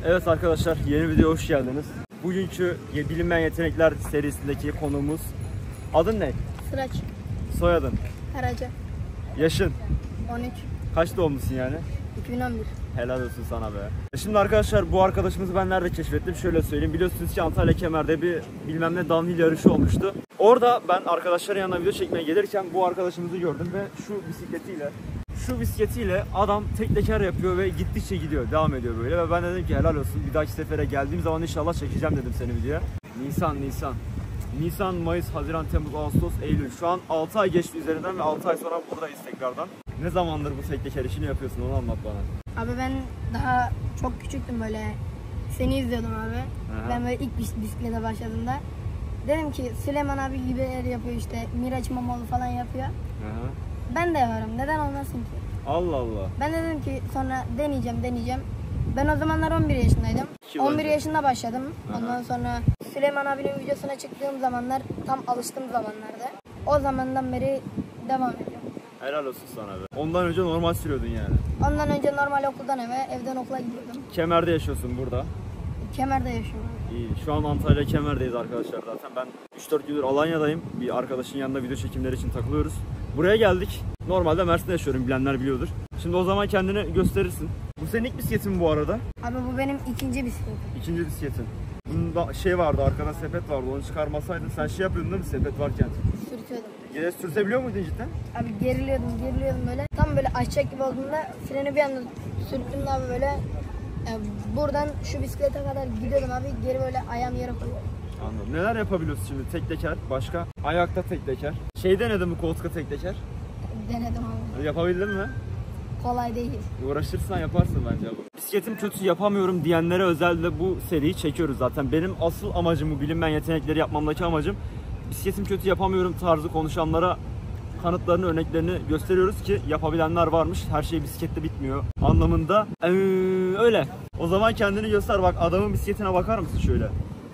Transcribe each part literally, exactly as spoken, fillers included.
Evet arkadaşlar, yeni videoya hoş geldiniz. Bugünkü Bilinmeyen Yetenekler serisindeki konuğumuz. Adın ne? Sıraç. Soyadın? Karaca. Yaşın? on üç. Kaç doğumlusun yani? iki bin on bir. Helal olsun sana be. Şimdi arkadaşlar, bu arkadaşımızı ben nerede keşfettim? Şöyle söyleyeyim. Biliyorsunuz ki Antalya Kemer'de bir bilmem ne downhill yarışı olmuştu. Orada ben arkadaşların yanına video çekmeye gelirken bu arkadaşımızı gördüm ve şu bisikletiyle Şu bisikletiyle adam tek teker yapıyor ve gittikçe gidiyor, devam ediyor böyle. Ve ben dedim ki helal olsun, bir dahaki sefere geldiğim zaman inşallah çekeceğim dedim seni videoya. Nisan, Nisan. Nisan, Mayıs, Haziran, Temmuz, Ağustos, Eylül. Şu an altı ay geçti üzerinden ve altı ay sonra buradayız tekrardan. Ne zamandır bu tek teker işini yapıyorsun, onu anlat bana. Abi ben daha çok küçüktüm böyle. Seni izliyordum abi. Aha. Ben böyle ilk bisiklete başladığımda dedim ki Süleyman abi gibiler yapıyor işte. Miraç İmamoğlu falan yapıyor. Aha. Ben de yaparım. Neden olmasın ki? Allah Allah. Ben de dedim ki sonra deneyeceğim deneyeceğim. Ben o zamanlar on bir yaşındaydım. on bir yaşında başladım. Aha. Ondan sonra Süleyman abinin videosuna çıktığım zamanlar tam alıştığım zamanlarda. O zamandan beri devam ediyorum. Helal olsun sana be. Ondan önce normal sürüyordun yani. Ondan önce normal okuldan eve, evden okula gidiyordum. Kemer'de yaşıyorsun burada. Kemer'de yaşıyorum. İyi. Şu an Antalya Kemer'deyiz arkadaşlar zaten. Ben üç dört gündür Alanya'dayım. Bir arkadaşın yanında video çekimleri için takılıyoruz. Buraya geldik. Normalde Mersin'de yaşıyorum, bilenler biliyordur. Şimdi o zaman kendini gösterirsin. Bu senin ilk bisikletin bu arada. Abi bu benim ikinci bisikletim. İkinci bisikletin. Bunda şey vardı, arkada sepet vardı. Onu çıkarmasaydın sen şey yapıyordun değil mi sepet varken? Sürtüyordum. Geri sürtebiliyor muydun cidden? Abi geriliyordum, geriliyordum böyle. Tam böyle açacak gibi olduğunda freni bir anda sürttüm abi böyle. E, buradan şu bisiklete kadar gidiyordum abi. Geri böyle ayağımı yere koyuyordum. Anladım. Neler yapabiliyorsun şimdi? Tek teker, başka? Ayakta tek teker. Şey denedin mi koltuğa tek teker? Denedim abi. Yapabildin mi? Kolay değil. Uğraşırsan yaparsın bence bu. Bisikletim kötü yapamıyorum diyenlere özel de bu seriyi çekiyoruz zaten. Benim asıl amacım, bu bilinmeyen yetenekleri yapmamdaki amacım, bisikletim kötü yapamıyorum tarzı konuşanlara kanıtlarını, örneklerini gösteriyoruz ki yapabilenler varmış. Her şey bisiklette bitmiyor anlamında. Ee, öyle. O zaman kendini göster, bak adamın bisikletine bakar mısın şöyle?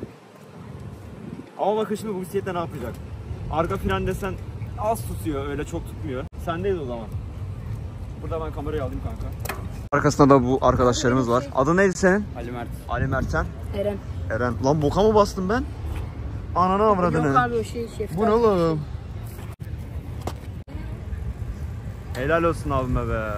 Ama bakın şimdi bu bisiklette ne yapacak? Arka fren desen az tutuyor, öyle çok tutmuyor. Sendeyiz o zaman. Burada ben kamerayı alayım kanka. Arkasında da bu arkadaşlarımız var. Adın neydi senin? Ali Mert. Ali Mert'ten. Eren. Eren. Lan boka mı bastım ben? Ananı avradını. Yok abi o şey şef. Bu ne oğlum? Helal olsun abime be.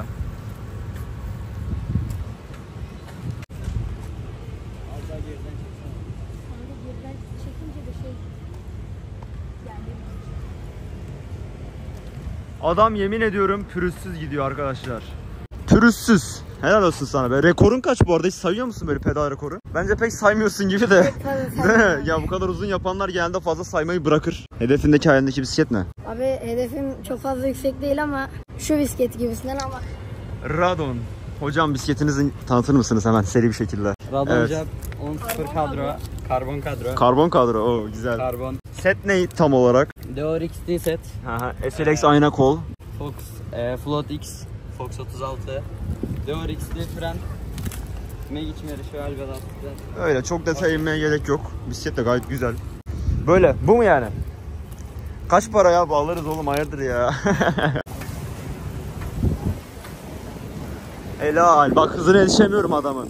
Adam yemin ediyorum pürüzsüz gidiyor arkadaşlar. Pürüzsüz. Helal olsun sana be. Rekorun kaç bu arada? Hiç sayıyor musun böyle pedal rekoru? Bence pek saymıyorsun gibi de. Tabii, ya bu kadar uzun yapanlar genelde fazla saymayı bırakır. Hedefindeki hayalindeki bisiklet ne? Abi hedefim çok fazla yüksek değil ama şu bisiklet gibisinden ama. Radon. Hocam bisikletinizi tanıtır mısınız hemen seri bir şekilde? Radon evet. Cep on sıfır kadro. Karbon kadro. Karbon kadro. Oo güzel. Karbon. Set ne tam olarak? D O R X D set. Aha, S L X ee, ayna kol. Fox e, Float X. Fox otuz altı. D O R X D fren. Magic yarışı var biraz. Öyle çok detay inmeye gerek yok. Bisiklet de gayet güzel. Böyle bu mu yani? Kaç para ya, bağlarız oğlum, hayırdır ya. Helal. Bak hızına yetişemiyorum adamın.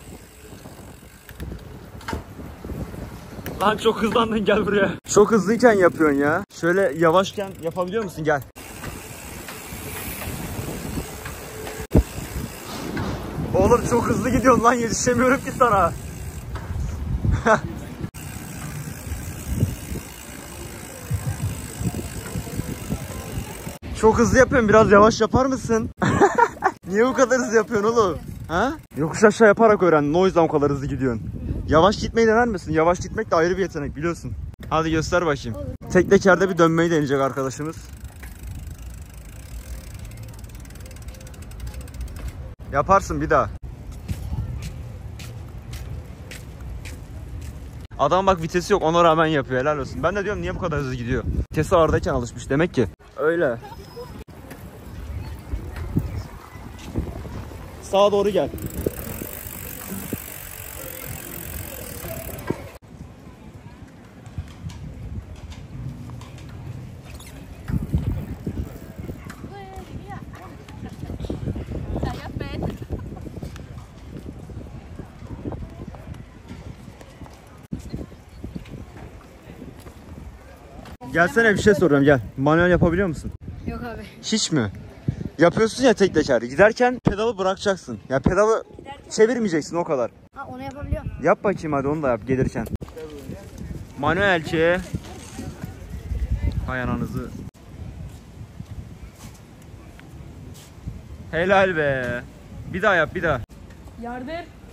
Lan çok hızlandın, gel buraya. Çok hızlıyken yapıyorsun ya. Şöyle yavaşken yapabiliyor musun? Gel. Oğlum çok hızlı gidiyorsun lan, yetişemiyorum ki sana. Çok hızlı yapıyorsun, biraz yavaş yapar mısın? Niye bu kadar hızlı yapıyorsun oğlum? Ha? Yokuş aşağı yaparak öğrendin, o yüzden o kadar hızlı gidiyorsun. Yavaş gitmeyi dener misin? Yavaş gitmek de ayrı bir yetenek biliyorsun. Hadi göster bakayım. Tek tekerde bir dönmeyi deneyecek arkadaşımız. Yaparsın bir daha. Adam bak vitesi yok, ona rağmen yapıyor, helal olsun. Ben de diyorum niye bu kadar hızlı gidiyor? Vitesi ağırdayken alışmış demek ki. Öyle. Sağa doğru gel. Gelsene bir şey soracağım gel. Manuel yapabiliyor musun? Yok abi. Hiç mi? Yapıyorsun ya tek teker. Giderken pedalı bırakacaksın. Ya pedalı çevirmeyeceksin o kadar. Ha onu yapabiliyorum. Yap bakayım hadi onu da yap gelirken. Manuelçi. Hay ananızı. Helal be. Bir daha yap bir daha. Yardım.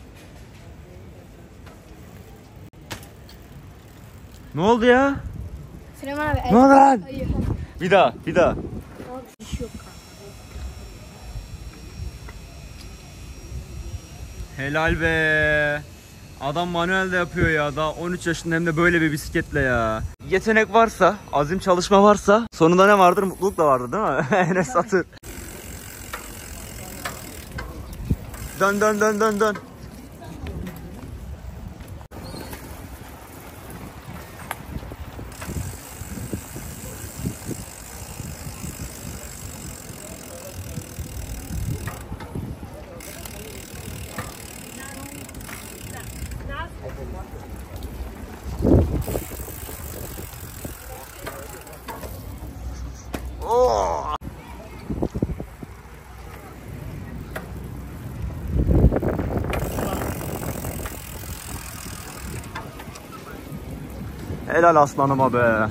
Ne oldu ya? Süleyman abi. Ne oldu lan? Hayır. Bir daha bir daha. Helal be. Adam manuel de yapıyor ya. Daha on üç yaşında hem de böyle bir bisikletle ya. Yetenek varsa, azim çalışma varsa sonunda ne vardır? Mutluluk da vardır değil mi? Enes Satır. Dön dön dön dön dön. Oh! Helal aslanıma be.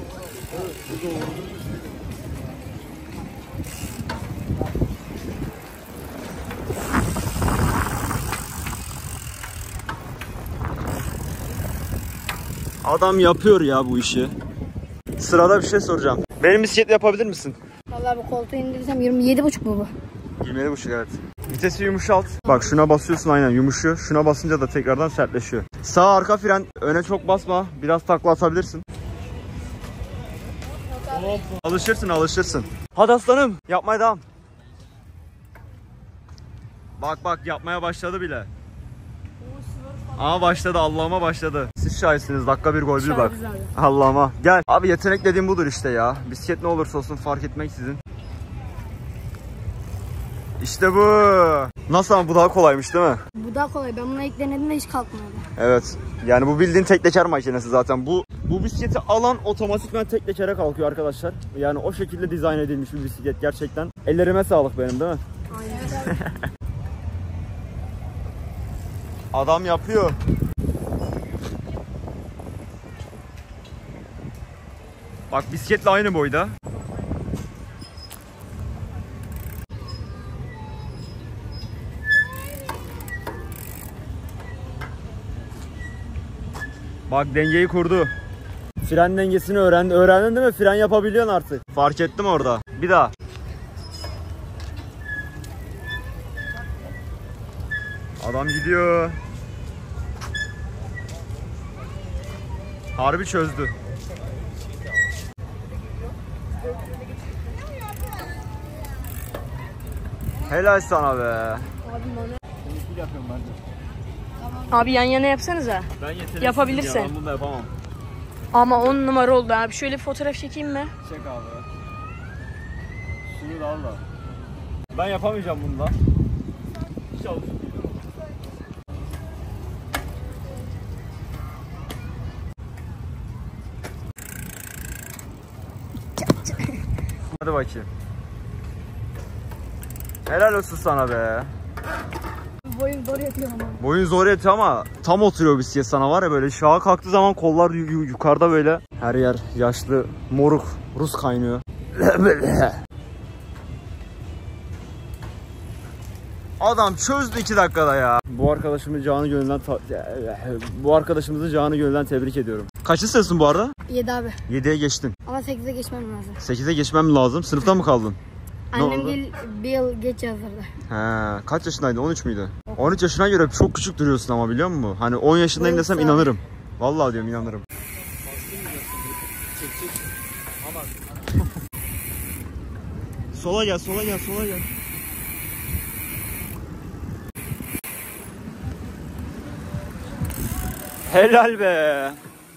Adam yapıyor ya bu işi. Sırada bir şey soracağım. Benim bisikletle yapabilir misin? Vallahi bu koltuğu indirirsem yirmi yedi buçuk mu bu? yirmi yedi buçuk evet. Vitesi yumuşalt. Bak şuna basıyorsun aynen yumuşuyor. Şuna basınca da tekrardan sertleşiyor. Sağ arka fren öne çok basma. Biraz takla atabilirsin. Alışırsın alışırsın. Hadi aslanım yapmaya devam. Bak bak yapmaya başladı bile. Aa başladı Allah'ıma başladı. Siz şahitsiniz dakika bir gol bir bak. Allah'ıma. Gel. Abi yetenek dediğim budur işte ya. Bisiklet ne olursa olsun fark etmeksizin. İşte bu. Nasıl ama bu daha kolaymış değil mi? Bu daha kolay. Ben bunu ilk denediğimde hiç kalkmadı. Evet. Yani bu bildiğin tek teker makinesi zaten. Bu bu bisikleti alan otomatikman tek tekere kalkıyor arkadaşlar. Yani o şekilde dizayn edilmiş bir bisiklet gerçekten. Ellerime sağlık benim değil mi? Aynen. Adam yapıyor. Bak bisikletle aynı boyda. Bak dengeyi kurdu. Fren dengesini öğrendi. Öğrendin değil mi? Fren yapabiliyorsun artık. Fark ettim orada. Bir daha. Adam gidiyor. Harbi çözdü. Helal sana be. Abi yan yana yapsanıza. Ben yeteneksizim Yapabilirsin. ya, ben bunu da yapamam. Ama on numara oldu abi. Şöyle bir fotoğraf çekeyim mi? Çek abi. Suyu da al da. Ben yapamayacağım bunu da. Hiç alışık değilim. Hadi bakayım. Helal olsun sana be. Boyun zor yatıyor ama. Boyun zor yetiyor ama tam oturuyor bisiklet sana var ya böyle şaha kalktığı zaman kollar yu- yu- yukarıda böyle. Her yer yaşlı moruk Rus kaynıyor. Adam çözdü iki dakikada ya. Bu arkadaşımı canı gönülden bu arkadaşımızı canı gönülden tebrik ediyorum. Kaçıncı sınıfsın bu arada? yedi abi. yediye geçtin. Ama sekize geçmem lazım. sekize geçmem lazım. Sınıfta mı kaldın? Ne Annem oldu? gel bir yıl geç yazdırdı. He, kaç yaşındaydın? on üç müydü? on üç yaşına göre çok küçük duruyorsun ama biliyor musun? Hani on yaşındayım desem Evet, inanırım. Vallahi diyorum inanırım. Sola gel, sola gel, sola gel. Helal be.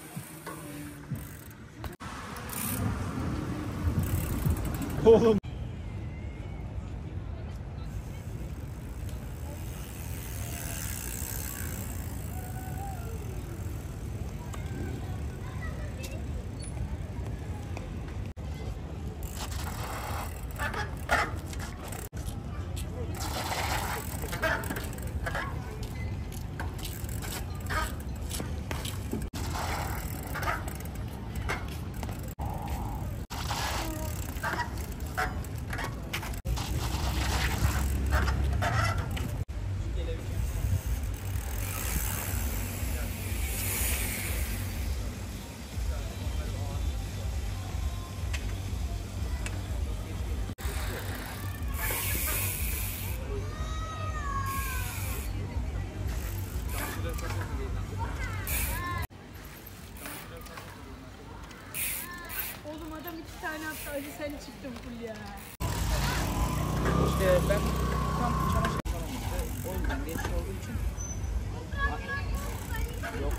Oğlum. Hadi sen çıktın full ya. İşte ben tam çamaşır salonunda o yüzden geç olduğu için. Yok.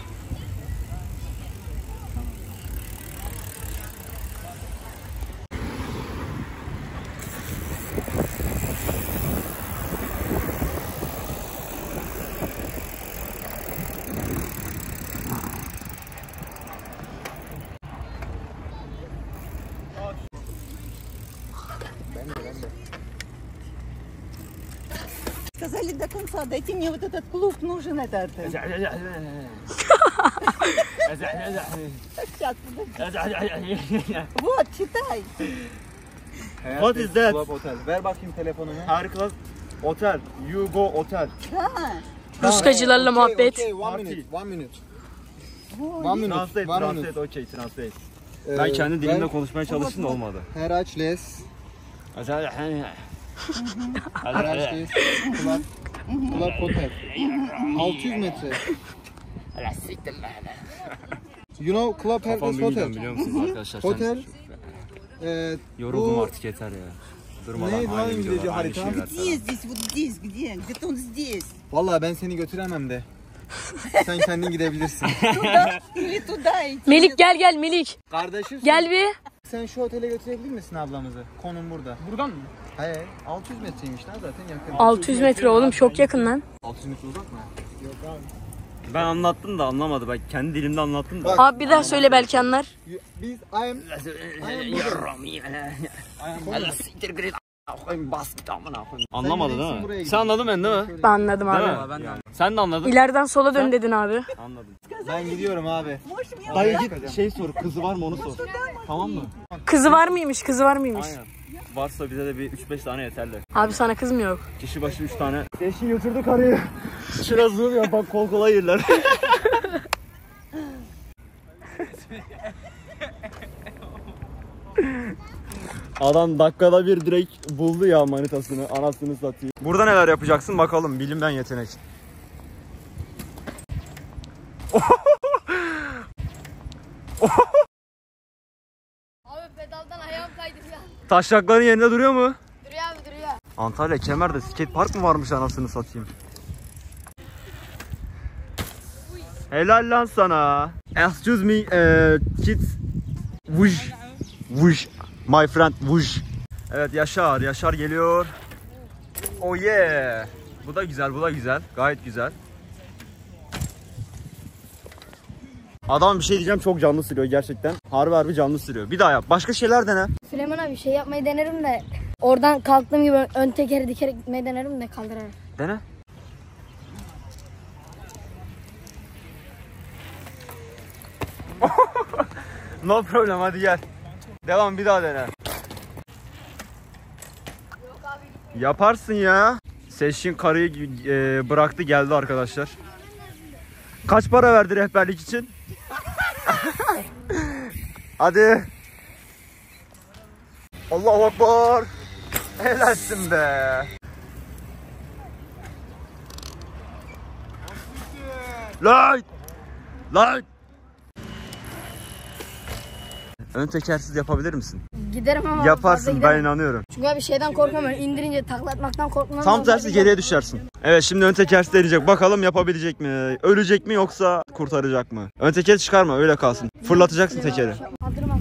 Сказали до конца, дайте мне вот этот клуб, нужен этот. Сейчас, подожди. Вот, читай. What is that? Club Hotel. Ver bakayım telefonunu. Her class otel. You go otel. Ha. Ruskacılarla muhabbet. Okay, one Party. minute, one minute. Вот. One minute, Translate, one translate, minute. okay, translate. Ee, Ben kendi dilimde ver- konuşmaya çalıştım da olmadı. Heraçles. Heraçles. Club. Club Hotel. altı yüz metre. You know Club Kafam Hercules bir midem Hotel. biliyor musunuz arkadaşlar? Sen- Hotel. Ee, Yoruldum bu artık yeter ya. Durmadan Neydi lan aynı İngilizce videolar, aynı harita? şeyler Где falan. здесь, вот здесь, где? Где-то он здесь. Vallahi ben seni götüremem de. Sen kendin gidebilirsin. Или туда идти. Melik gel gel Melik. Kardeşim Gel bir. sen şu otele götürebilir misin ablamızı? Konum burada. Buradan mı? He, altı yüz metreymiş lan zaten yakın. altı yüz metre oğlum çok yakın lan. altı yüz metre uzak mı? Ben anlattım da anlamadı. Ben kendi dilimde anlattım da. Bak. Abi bir daha söyle belki anlar. You- Biz I am I am Anlamadı değil Sen buraya mi? git. Sen anladın ben değil mi? Ben anladım Değil abi. mi? Ben de anladım. Sen de anladın. İleriden sola dön dedin abi. Anladım. Ben gidiyorum abi. Dayı git şey sor, kızı var mı onu sor. Tamam mı? Kızı var mıymış? Kızı var mıymış? Aynen. Varsa bize de bir üç beş tane yeterli. Abi sana kız mı yok? Kişi başı üç tane. Eşi götürdü karıyı. Şurası zoom ya bak kol kola yerler. Adam dakikada bir direkt buldu ya manitasını, anasını satayım. Burada neler yapacaksın bakalım, bilimden yetenek. Abi pedaldan ayağım kaydı ya. Taşrakların yerinde duruyor mu? Duruyor abi duruyor. Antalya Kemer'de skate park mı varmış anasını satayım? Helal lan sana. Excuse me, uh, kids. Vuş. Vuş. My friend Vuş. Evet Yaşar, Yaşar geliyor. Oh yeah. Bu da güzel, bu da güzel. Gayet güzel. Adam bir şey diyeceğim, çok canlı sürüyor gerçekten. Harbi harbi canlı sürüyor. Bir daha yap. Başka şeyler dene. Süleyman abi şey yapmayı denerim de oradan kalktığım gibi ön tekeri dikerek gitmeyi denerim de kaldırarak. Dene. No problem, hadi gel. Devam, bir daha dene. Yaparsın ya. Seçkin karıyı e, bıraktı geldi arkadaşlar. Kaç para verdi rehberlik için? Hadi. Allahu Ekber. Helalsin be. Lan! Lan! Ön tekersiz yapabilir misin? Giderim ama fazla Yaparsın, ben giderim. inanıyorum. Çünkü abi şeyden korkmam, indirince taklatmaktan korkmam. Tam tersi geriye düşersin. Evet, şimdi ön tekersiz deneyecek. Bakalım yapabilecek mi? Ölecek mi yoksa kurtaracak mı? Ön tekeri çıkarma, öyle kalsın. Fırlatacaksın tekeri. Kaldırmam.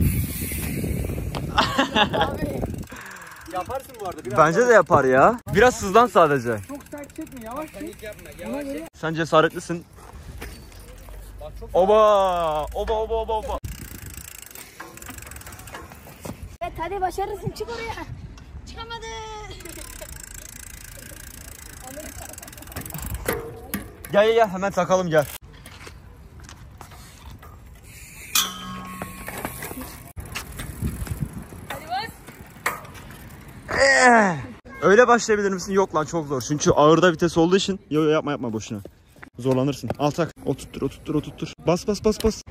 Abi. Yaparsın bu arada. Biraz Bence de yapar ya. Biraz hızlan sadece. çok sert çekme, yavaş çek. Yapma, yavaş çek. Sen cesaretlisin. Oba! Oba oba oba oba. Evet hadi başarırsın, çık oraya. Çıkamadı. Gel gel gel, hemen takalım gel. Ee, öyle başlayabilir misin? Yok lan, çok zor. Çünkü ağırda vites olduğu için. Yo yo, yapma yapma boşuna. Zorlanırsın. Al tak. Oturttur oturttur oturttur. Bas bas bas bas.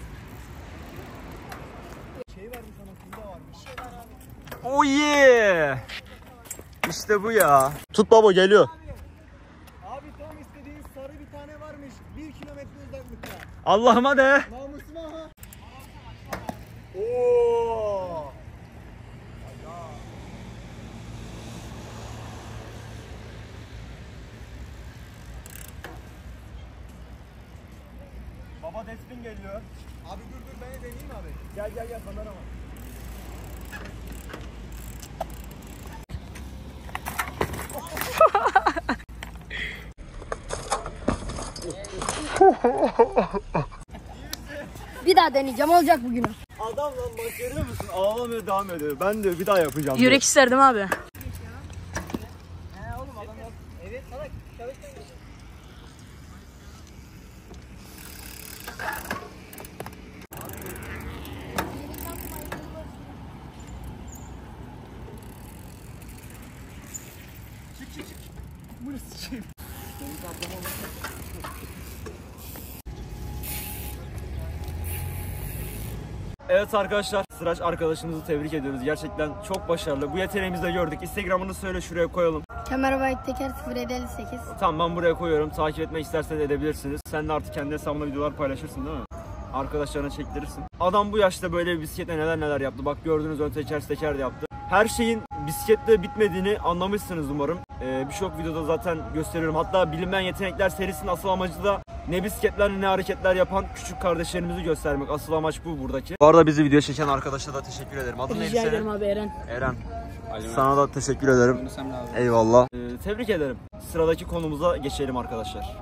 Oh yeah. İşte bu ya. Tut baba, geliyor. Abi tam istediğin sarı bir tane varmış. Bir kilometre uzaklıkta. Allah'ıma de. Namusuma ha. Oo. Aha Destin geliyor. Abi dur dur ben de deneyeyim abi. Gel gel gel kameraman. Bir daha deneyeceğim, olacak bugün. Adam lan bak görüyor musun? Ağlamıyor devam ediyor. Ben de bir daha yapacağım. Yürek isterdim abi. He oğlum adam yok. Evet salak çalışmayın. Çık çık çık. Bunu sıçayım. Evet arkadaşlar, Sıraç arkadaşımızı tebrik ediyoruz. Gerçekten çok başarılı. Bu yeteneğimizi de gördük. Instagram'ını söyle, şuraya koyalım. Kemerbayık Teker sıfır yedi elli sekiz. Tamam, ben buraya koyuyorum. Takip etmek isterseniz edebilirsiniz. Sen de artık kendi hesabına videolar paylaşırsın değil mi? Arkadaşlarına çektirirsin. Adam bu yaşta böyle bir bisikletle neler neler yaptı. Bak gördüğünüz ön teker teker de yaptı. Her şeyin bisikletle bitmediğini anlamışsınız umarım. Ee, Birçok videoda zaten gösteriyorum. Hatta Bilinmeyen Yetenekler serisinin asıl amacı da ne bisikletler ne hareketler yapan küçük kardeşlerimizi göstermek. Asıl amaç bu buradaki. Bu arada bizi video çeken arkadaşa da teşekkür ederim. Adın neydi Rica senin? ederim abi, Eren. Eren. Sana da teşekkür ederim. Eyvallah. Ee, tebrik ederim. Sıradaki konumuza geçelim arkadaşlar.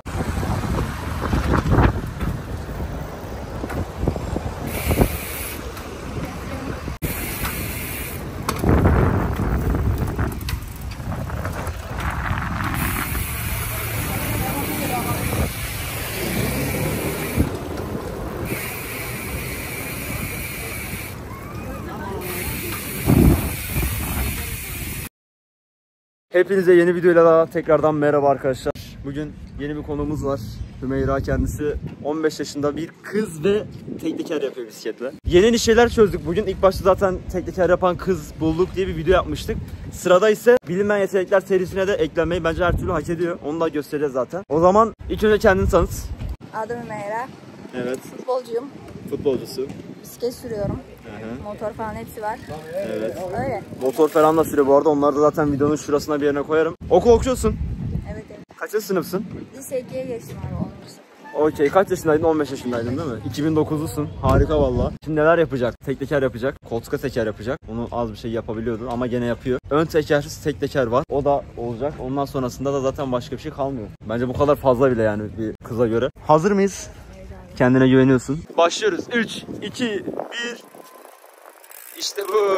Hepinize yeni videoyla daha tekrardan merhaba arkadaşlar. Bugün yeni bir konuğumuz var. Hümeyra kendisi on beş yaşında bir kız ve tek teker yapıyor bisikletle. Yeni şeyler çözdük bugün. İlk başta zaten tek teker yapan kız bulduk diye bir video yapmıştık. Sırada ise Bilinmeyen Yetenekler serisine de eklenmeyi bence her türlü hak ediyor. Onu da göstereceğiz zaten. O zaman ilk önce kendini tanıt. Adım Hümeyra. Evet. Futbolcuyum. Futbolcusu. Bisiklet sürüyorum. Hı-hı. Motor falan hepsi var. Evet. Öyle. Motor falan da sürüyor bu arada. Onları da zaten videonun şurasına bir yerine koyarım. Okul okuyorsun. Evet evet. Kaçıncı sınıfsın? Lise ikiye geçtim abi olmuşsun. Okey, kaç yaşındaydın? on beş yaşındaydın değil mi? iki bin dokuzlusun. Harika valla. Şimdi neler yapacak? Tek teker yapacak. Koltuğa teker yapacak. Onu az bir şey yapabiliyordu ama gene yapıyor. Ön tekersiz tek teker var. O da olacak. Ondan sonrasında da zaten başka bir şey kalmıyor. Bence bu kadar fazla bile yani bir kıza göre. Hazır mıyız? Kendine güveniyorsun. Başlıyoruz. üç, iki, bir. İşte bu.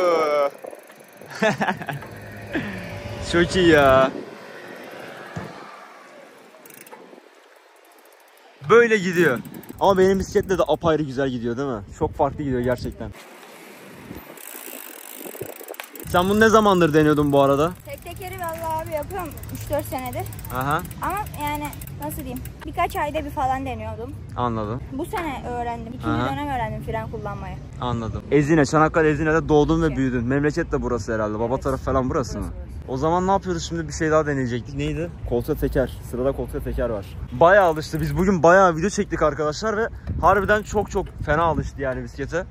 Çok iyi ya. Böyle gidiyor. Ama benim bisikletle de apayrı güzel gidiyor değil mi? Çok farklı gidiyor gerçekten. Sen bunu ne zamandır deniyordun bu arada? Tek tekeri vallahi abi yapıyorum üç dört senedir. Aha. Ama yani nasıl diyeyim? Birkaç ayda bir falan deniyordum. Anladım. Bu sene öğrendim. İkinci Aha. dönem öğrendim fren kullanmayı. Anladım. Ezine, Çanakkale Ezine'de doğdun ve büyüdün. Memleket de burası herhalde. Baba Evet. tarafı falan burası mı? O zaman ne yapıyoruz şimdi? Bir şey daha deneyecektik. Neydi? Koltuğa teker. Sırada koltuğa teker var. Bayağı alıştı. Biz bugün bayağı video çektik arkadaşlar ve harbiden çok çok fena alıştı yani bisiklete.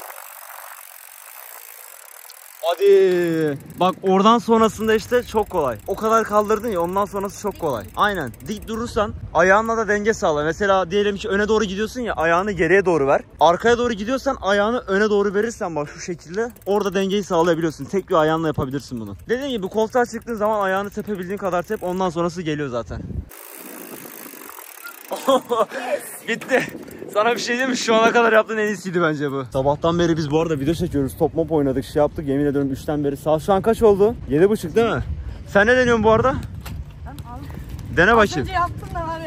Hadi. Bak oradan sonrasında işte çok kolay. O kadar kaldırdın ya, ondan sonrası çok kolay. Aynen. Dik durursan ayağınla da denge sağla. Mesela diyelim ki öne doğru gidiyorsun ya, ayağını geriye doğru ver. Arkaya doğru gidiyorsan ayağını öne doğru verirsen bak şu şekilde, orada dengeyi sağlayabiliyorsun. Tek bir ayağınla yapabilirsin bunu. Dediğim gibi koltuğa çıktığın zaman ayağını tepebildiğin kadar tep, ondan sonrası geliyor zaten. Bitti. Sana bir şey diyeyim mi? Şu ana kadar yaptığın en iyisiydi bence bu. Sabahtan beri biz bu arada video çekiyoruz. Top mop oynadık, şey yaptık. Yemin ediyorum üçten beri. Saat şu an kaç oldu? yedi buçuk değil mi? Sen ne deniyorsun bu arada? Ben al. Dene bakayım. Önce yaptım da var ya.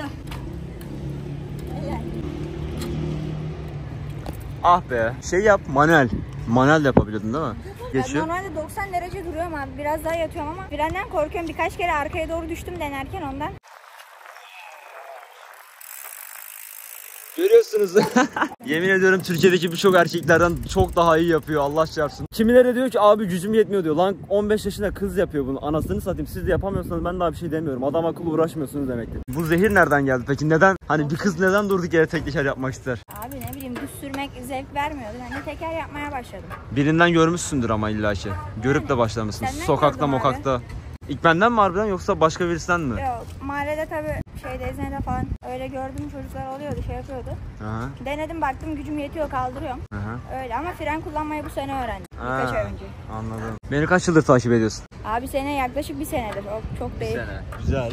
Ah be. Şey yap, manuel. Manuel de yapabiliyordun değil mi? Geçiyor. Ben normalde doksan derece duruyorum abi. Biraz daha yatıyorum ama frenden korkuyorum. Birkaç kere arkaya doğru düştüm denerken ondan. Görüyorsunuz. Yemin ediyorum Türkiye'deki birçok erkeklerden çok daha iyi yapıyor, Allah çarpsın. Kimileri diyor ki abi gücüm yetmiyor diyor. Lan on beş yaşında kız yapıyor bunu. Anasını satayım, siz de yapamıyorsanız ben daha bir şey demiyorum. Adam akıllı uğraşmıyorsunuz demektir. Bu zehir nereden geldi peki? Neden? Hani bir kız neden durduk yere tek teker yapmak ister? Abi ne bileyim düz sürmek zevk vermiyordu. Ben de teker yapmaya başladım. Birinden görmüşsündür ama illaki. Görüp de başlamışsın. Senden Sokakta gördüm abi. mokakta. İlk benden mi harbiden yoksa başka birisinden mi? Yok mahallede tabii şeyde Ezine'de falan öyle gördüm, çocuklar oluyordu, şey yapıyordu. Aha. Denedim, baktım gücüm yetiyor, kaldırıyorum. Aha. Öyle ama fren kullanmayı bu sene öğrendim. Birkaç Ha, ay önce. Anladım. Beni kaç yıldır takip ediyorsun? Abi sene yaklaşık bir senedir. Çok, çok değil. Güzel.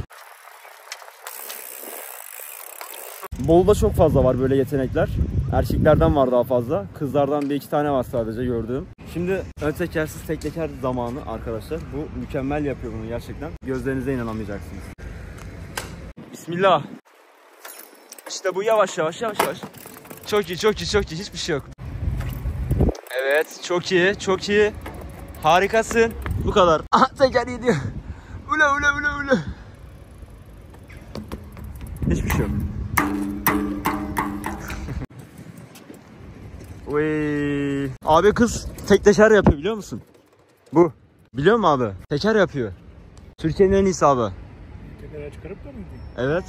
Bolu'da çok fazla var böyle yetenekler. Erkeklerden var daha fazla. Kızlardan bir iki tane var sadece gördüğüm. Şimdi ön tekersiz tek teker zamanı arkadaşlar. Bu mükemmel yapıyor bunu gerçekten. Gözlerinize inanamayacaksınız. Bismillah. İşte bu, yavaş yavaş yavaş yavaş. Çok iyi, çok iyi, çok iyi. Hiçbir şey yok. Evet, çok iyi, çok iyi. Harikasın. Bu kadar. Aha, teker gidiyor. Ula ula ula ula. Hiçbir şey yok. Uy. Abi kız tek teker yapıyor, biliyor musun? Bu. Biliyor musun abi? Teker yapıyor. Türkiye'nin en iyisi abi. Tekrar çıkarıp da mı gideyim? Evet.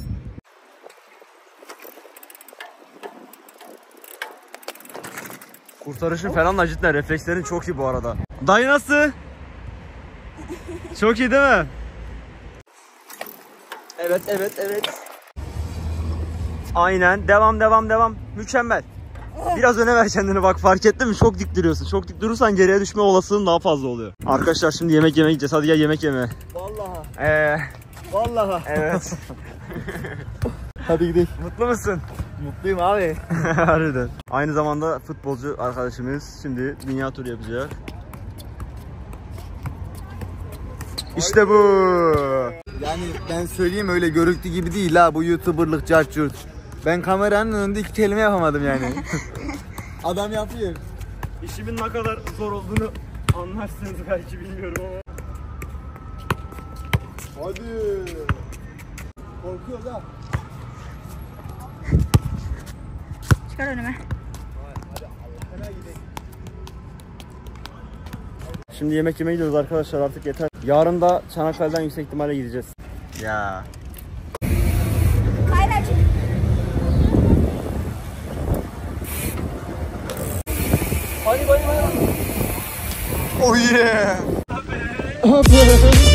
Kurtarışın falan da cidden reflekslerin çok iyi bu arada. Dayı nasıl? Çok iyi değil mi? Evet, evet, evet. Aynen. Devam, devam, devam. Mükemmel. Biraz öne ver kendini, bak fark ettin mi? Çok dik duruyorsun. Çok dik durursan geriye düşme olasılığın daha fazla oluyor. Arkadaşlar şimdi yemek yemeye gideceğiz. Hadi gel yemek yemeye. Vallahi. Ee, Vallahi. evet. Hadi gidelim. Mutlu musun? Mutluyum abi. Harbiden. Aynı zamanda futbolcu arkadaşımız şimdi dünya turu yapacak. İşte bu. Yani ben söyleyeyim, öyle görüktüğü gibi değil ha bu YouTuber'lık, carçurt. Ben kameranın önünde iki kelime yapamadım yani. Adam yapıyor. İşimin ne kadar zor olduğunu anlarsınız belki, bilmiyorum ama. Hadi. Korkuyoruz ha. Çıkar önüme. Şimdi yemek yemeye gidiyoruz arkadaşlar, artık yeter. Yarın da Çanakkale'den yüksek ihtimalle gideceğiz. Ya. Hayır açık. Oh yeah.